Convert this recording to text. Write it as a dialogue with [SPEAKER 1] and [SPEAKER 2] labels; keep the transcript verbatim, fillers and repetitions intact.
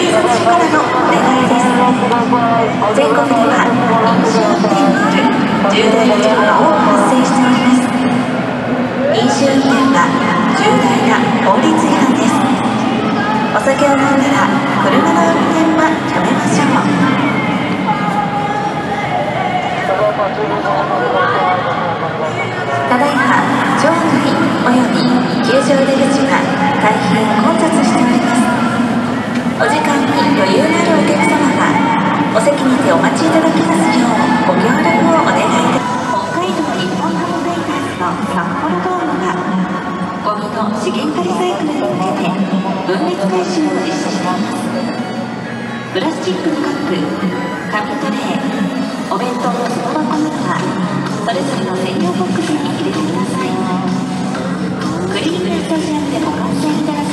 [SPEAKER 1] 察署からのお願いです。全国では飲酒運転による重大な事故が多く発生しております。飲酒運転は重大な法律違反です。お酒を飲んだら車の運転はやめましょう。ただいま場内および球場出口が大変混雑しております。お時間に余裕のあるお客様はお席にてお待ちいただきますようご協力をお願いいたします。北海道日本ハムファイターズの札幌ドームがゴミの資源化リサイクルに向けて分別回収を実施しています。プラスチックのカップ、紙トレー、お弁当の外箱などはそれぞれの専用ボックスに入れてください。クリーンなスタジアムでご観戦いただき